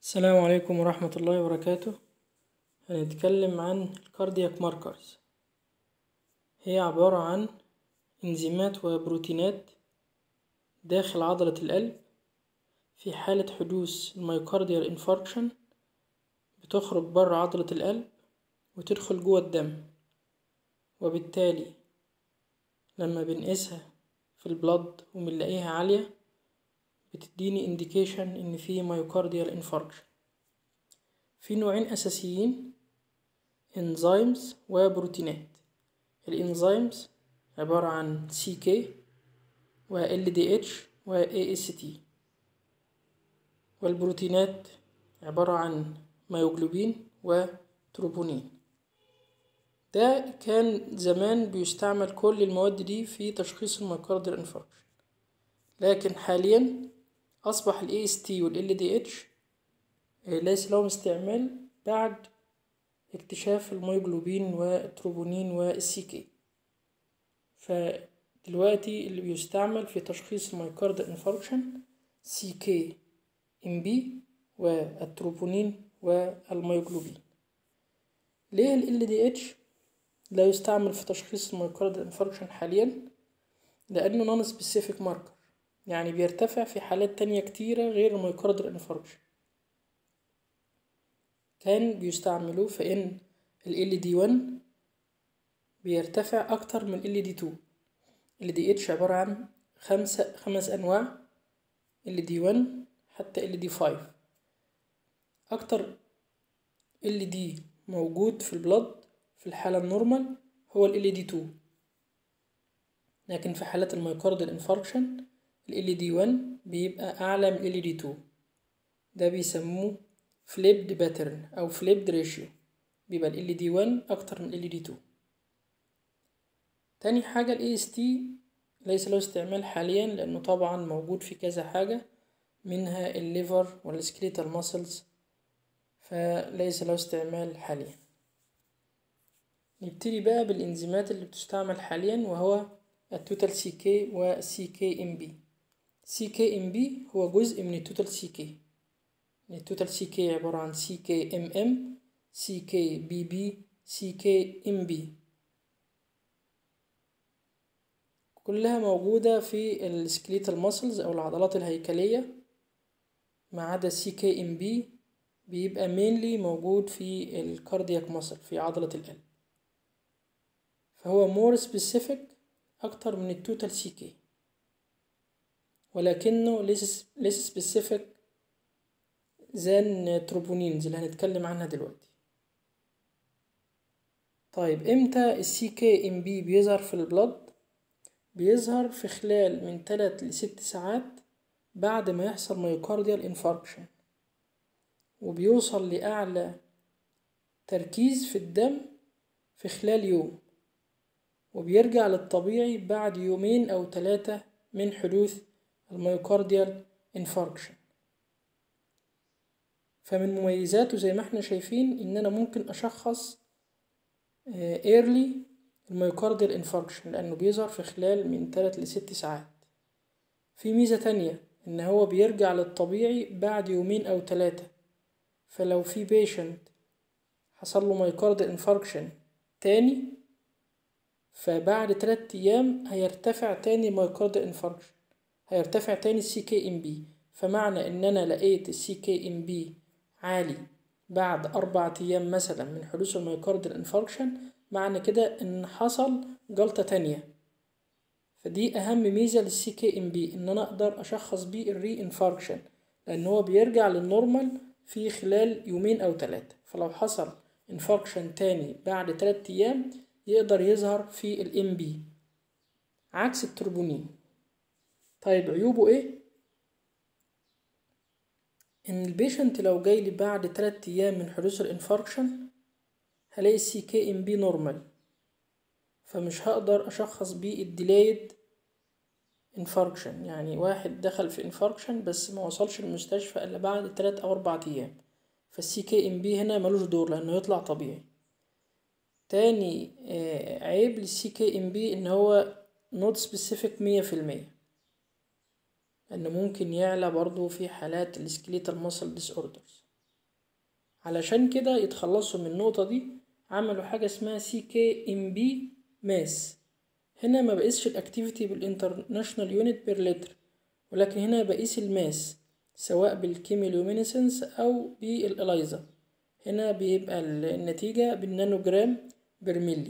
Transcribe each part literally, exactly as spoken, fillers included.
السلام عليكم ورحمة الله وبركاته. هنتكلم عن الكاردياك ماركرز. هي عبارة عن انزيمات وبروتينات داخل عضلة القلب. في حالة حدوث الميوكارديال انفاركشن بتخرج بره عضلة القلب وتدخل جوه الدم، وبالتالي لما بنقيسها في البلد وبنلاقيها عالية بتديني انديكيشن ان في ميوكارديال انفاركشن. في نوعين اساسيين، انزيمز وبروتينات. الانزيمز عبارة عن سي كي و ال دي اتش و اي اس تي، والبروتينات عبارة عن ميوجلوبين وتروبونين. ده كان زمان بيستعمل كل المواد دي في تشخيص الميوكارديال انفاركشن، لكن حاليا اصبح ال اي اس تي وال ال دي اتش ليس لهم استعمال بعد اكتشاف الميوجلوبين والتروبونين والسي كي. فدلوقتي اللي بيستعمل في تشخيص الميوكارديال انفاركشن سي كي ام بي والتروبونين والميوجلوبين. ليه ال ال دي اتش لا يستعمل في تشخيص الميوكارديال انفاركشن حاليا؟ لانه نون سبيسيفيك ماركر، يعني بيرتفع في حالات تانية كتيرة غير الميوكارديال انفاركشن. كان بيستعملوه في ان ال ال دي واحد بيرتفع اكتر من ال دي اتنين. ال دي اتش عبارة عن خمسة خمس انواع، ال دي واحد حتى ال دي خمسة. اكتر ال دي موجود في البلد في الحالة النورمال هو ال دي اتنين، لكن في حالات الميوكارديال انفاركشن ال دي واحد بيبقى اعلى من ال دي اتنين. ده بيسموه فليبد باترن او فليبد ريشيو، بيبقى ال دي واحد اكتر من ال دي اتنين. تاني حاجة ال اي اس تي ليس له استعمال حاليا، لانه طبعا موجود في كذا حاجة منها الليفر والسكليتال ماسلز، فليس له استعمال حاليا. نبتدي بقى بالانزيمات اللي بتستعمل حاليا، وهو التوتال سي كي والسي كي ام بي. سي كي ام بي هو جزء من التوتال سي كي. التوتال سي كي عبارة عن سي كي ام ام، سي كي بي بي، سي كي ام بي، كلها موجودة في السكليتال ماسلز او العضلات الهيكلية، ما عدا السي كي ام بي بيبقى مينلي موجود في الكاردياك ماسل في عضلة القلب. فهو مور سبيسيفيك اكتر من التوتال سي كي، ولكنه ليس ليس سبيسيفيك زي تروبونينز اللي هنتكلم عنها دلوقتي. طيب امتى السي كي ام بي بيظهر في البلد؟ بيظهر في خلال من تلات لست ساعات بعد ما يحصل ميوكارديال انفاركشن، وبيوصل لأعلى تركيز في الدم في خلال يوم، وبيرجع للطبيعي بعد يومين أو ثلاثة من حدوث الميوكارديال انفاركشن. فمن مميزاته زي ما احنا شايفين ان انا ممكن اشخص early الميوكارديال انفاركشن لانه بيظهر في خلال من ثلاث لست ساعات. في ميزة تانية ان هو بيرجع للطبيعي بعد يومين او ثلاثة، فلو في بيشنت حصل له ميوكارديال انفاركشن تاني فبعد ثلاثة ايام هيرتفع تاني ميوكارديال انفاركشن، هيرتفع تاني السي كي ام بي. فمعنى ان انا لقيت السي كي ام بي عالي بعد اربع ايام مثلا من حدوث الميوكارديال انفاركشن، معنى كده ان حصل جلطة تانية. فدي اهم ميزة للسي كي ام بي، ان انا اقدر اشخص بيه الري انفاركشن، لان هو بيرجع للنورمال في خلال يومين او ثلاثة. فلو حصل انفاركشن تاني بعد ثلاثة ايام يقدر يظهر في الام بي عكس التروبونين. طيب عيوبه ايه؟ ان البيشنت لو جاي لي بعد تلات ايام من حدوث الانفاركشن هلاقي السي كي ام بي نورمال، فمش هقدر اشخص بيه الديلايد انفاركشن، يعني واحد دخل في انفاركشن بس ما وصلش المستشفى الا بعد تلات او اربع ايام، فالسي كي ام بي هنا ملوش دور لانه يطلع طبيعي. تاني آه عيب للسي كي ام بي ان هو نوت سبيسيفيك مية في المية، انه ممكن يعلى برضو في حالات السكليتال ماسل ديس اوردرز. علشان كده يتخلصوا من النقطة دي عملوا حاجة اسمها سي كي ام بي ماس. هنا ما بقيسش الاكتيفيتي بالانترناشنال يونت بير لتر، ولكن هنا بقيس الماس سواء بالكيميلومينيسنس او بالإلايزا. هنا بيبقى النتيجة بالنانو جرام بير ملي.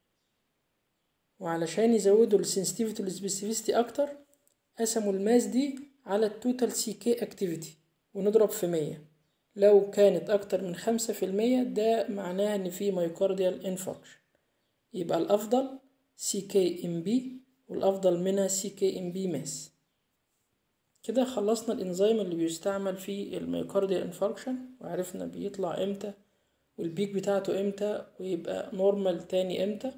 وعلشان يزودوا السنسيتيفيتي والسبيسيفيستي اكتر قسموا الماس دي على التوتال سي كي اكتيفيتي ونضرب في مية. لو كانت اكتر من خمسة في المية ده معناها ان في مايوكارديال انفاركشن، يبقى الافضل سي كي ام بي والافضل منها سي كي ام بي ماس. كده خلصنا الانزيم اللي بيستعمل في الميوكارديال انفاركشن، وعرفنا بيطلع امتى والبيك بتاعته امتى ويبقى نورمال تاني امتى.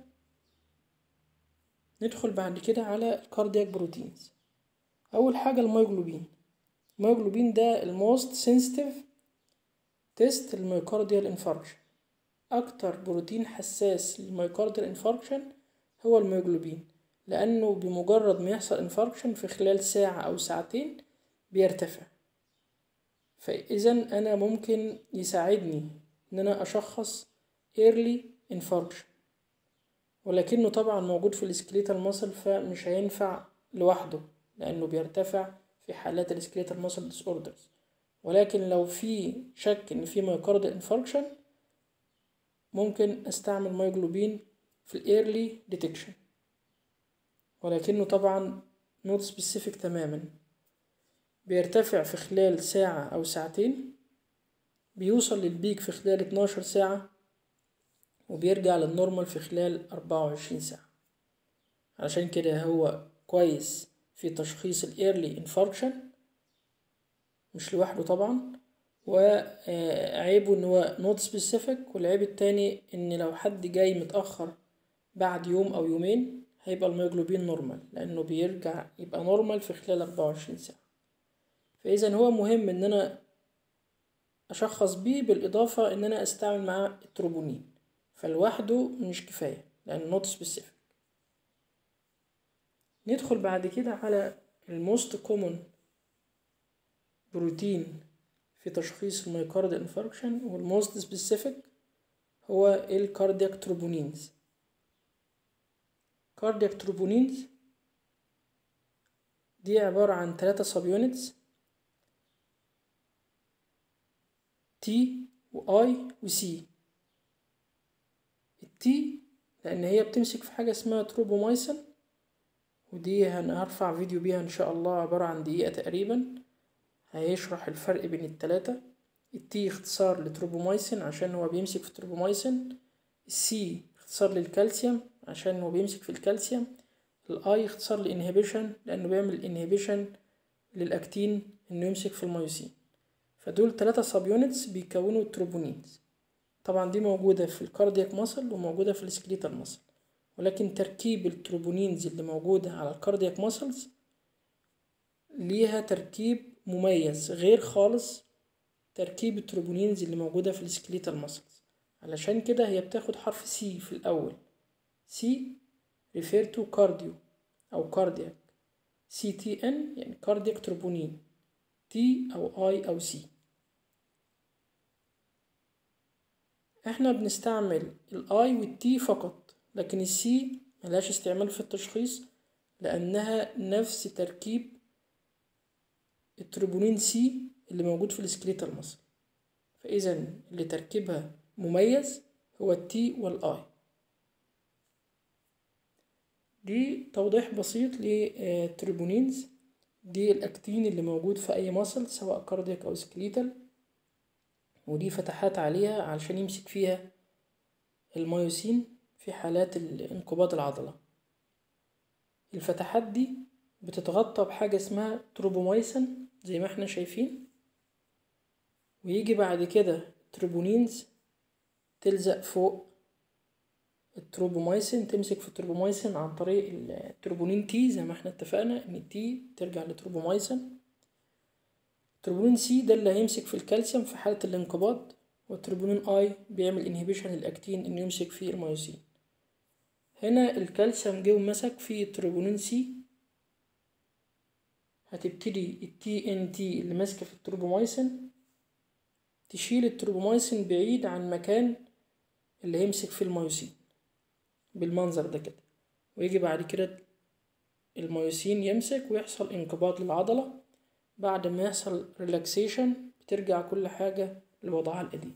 ندخل بعد كده على الكاردياك بروتينز. اول حاجه الميوجلوبين. الميوجلوبين ده الموست سنسيتيف تيست للميوكارديال انفاركشن. اكتر بروتين حساس للميوكارديال انفاركشن هو الميوجلوبين، لانه بمجرد ما يحصل انفاركشن في خلال ساعه او ساعتين بيرتفع. فاذا انا ممكن يساعدني ان انا اشخص early infarction، ولكنه طبعا موجود في السكليتال ماسل فمش هينفع لوحده لانه بيرتفع في حالات السكليتال ماسل ديس اوردرز. ولكن لو في شك ان في مايوكارديال انفاركشن ممكن استعمل مايوجلوبين في الايرلي ديتكشن، ولكنه طبعا نوت سبيسيفيك تماما. بيرتفع في خلال ساعة او ساعتين، بيوصل للبيك في خلال اتناشر ساعة، وبيرجع للنورمال في خلال اربعة وعشرين ساعة. علشان كده هو كويس في تشخيص الايرلي انفاركشن مش لوحده طبعا، وعيبه ان هو نوت سبيسيفيك. والعيب التاني ان لو حد جاي متأخر بعد يوم او يومين هيبقى الميوجلوبين نورمال، لانه بيرجع يبقى نورمال في خلال اربعة وعشرين ساعة. فاذا هو مهم ان انا اشخص بيه، بالاضافة ان انا استعمل معاه التروبونين، فلوحده مش كفاية لانه نوت سبيسيفيك. ندخل بعد كده على الموست كومون بروتين في تشخيص الميوكارد انفاركشن، والموست سبيسيفيك هو الكاردياك تروبونينز. كاردياك تروبونينز دي عبارة عن ثلاثة سب يونتس تي واي وسي. التي لان هي بتمسك في حاجة اسمها تروبومايسين، ودي هنرفع فيديو بيها ان شاء الله عبارة عن دقيقة تقريبا هيشرح الفرق بين التلاتة. التي اختصار لتروبومايسين عشان هو بيمسك في التروبومايسين، السي اختصار للكالسيوم عشان هو بيمسك في الكالسيوم، الاي اختصار لانهبيشن لانه بيعمل انهبيشن للاكتين انه يمسك في الميوسين. فدول تلاتة سب يونتس بيكونوا التروبونينز. طبعا دي موجودة في الكاردياك ماسل وموجودة في السكليتال ماسل، ولكن تركيب التروبونينز اللي موجودة على الكاردياك ماسلز ليها تركيب مميز غير خالص تركيب التروبونينز اللي موجودة في السكليتال ماسلز. علشان كده هي بتاخد حرف سي في الأول. سي refer to cardio أو cardiac، سي تي ان يعني cardiac تروبونين، تي أو اي أو سي. احنا بنستعمل الاي والتي فقط، لكن السي ملهاش استعمال في التشخيص لأنها نفس تركيب التروبونين سي اللي موجود في السكليتال ماسل. فإذا اللي تركيبها مميز هو التي والاي. دي توضيح بسيط للتروبونينز. دي الاكتين اللي موجود في اي ماسل سواء كاردياك او سكليتال، ودي فتحات عليها علشان يمسك فيها الميوسين في حالات انقباض العضلة. الفتحات دي بتتغطى بحاجة اسمها تروبومايسين زي ما احنا شايفين، ويجي بعد كده تروبونينز تلزق فوق التروبومايسين، تمسك في التروبومايسين عن طريق التروبونين تي زي ما احنا اتفقنا ان التي ترجع لتروبومايسين. التروبونين سي ده اللي هيمسك في الكالسيوم في حالة الانقباض، والتروبونين اي بيعمل انهبيشن للاكتين انه يمسك في الميوسين. هنا الكالسيوم جه ومسك في التروبونين سي، هتبتدي التي ان تي اللي ماسكه في التروبومايسين تشيل التروبومايسين بعيد عن مكان اللي هيمسك فيه الميوسين بالمنظر ده كده، ويجي بعد كده الميوسين يمسك ويحصل انقباض للعضلة. بعد ما يحصل ريلاكسيشن بترجع كل حاجة لوضعها القديم.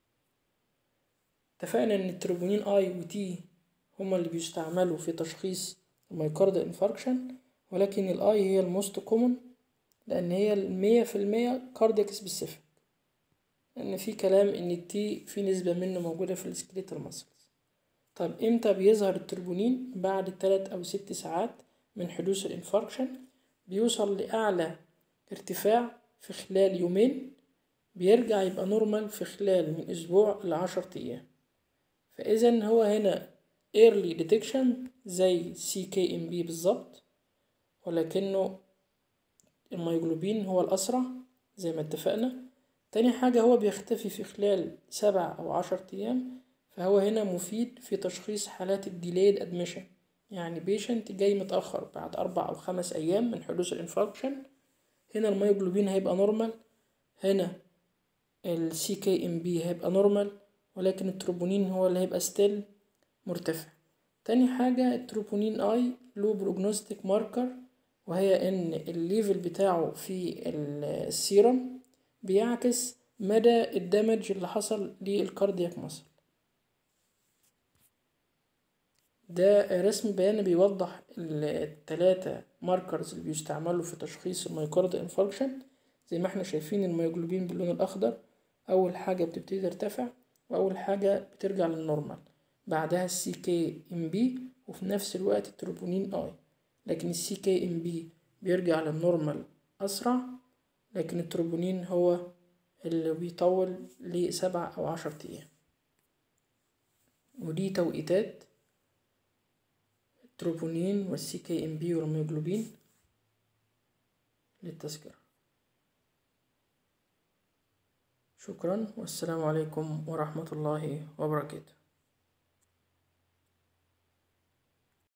اتفقنا ان التروبونين اي وتي هما اللي بيستعملوا في تشخيص الميوكاردال انفاركشن، ولكن الاي هي الموست كومن لان هي المية في المية كاردياك سبيسيفيك، لان في كلام ان التي في نسبة منه موجودة في السكليتال ماسلز. طب امتى بيظهر التروبونين؟ بعد تلات او ست ساعات من حدوث الانفاركشن، بيوصل لأعلى ارتفاع في خلال يومين، بيرجع يبقى نورمال في خلال من أسبوع لعشر أيام. فإذا هو هنا early detection زي سي كي ام بي بالظبط، ولكنه الميوجلوبين هو الأسرع زي ما اتفقنا. تاني حاجة هو بيختفي في خلال سبع أو عشر أيام، فهو هنا مفيد في تشخيص حالات الديليد ادميشن، يعني بيشنت جاي متأخر بعد أربع أو خمس أيام من حدوث الانفاركشن، هنا الميوجلوبين هيبقى نورمال، هنا السي كي ام بي هيبقى نورمال، ولكن التروبونين هو اللي هيبقى ستيل مرتفع. تاني حاجة التروبونين اي له بروجنوستيك ماركر، وهي ان الليفل بتاعه في السيرم بيعكس مدى الدمج اللي حصل للكاردياك ماسل. ده رسم بياني بيوضح التلاتة ماركرز اللي بيستعملوا في تشخيص الميوكاردال انفاركشن. زي ما احنا شايفين الميوجلوبين باللون الاخضر اول حاجة بتبتدي ترتفع، واول حاجة بترجع للنورمال، بعدها السي كي ام بي، وفي نفس الوقت التروبونين اي. لكن السي كي ام بي بيرجع للنورمال اسرع، لكن التروبونين هو اللي بيطول لسبع او عشر ايام. ودي توقيتات التروبونين والسي كي ام بي والميوجلوبين للتذكرة. شكرا والسلام عليكم ورحمة الله وبركاته.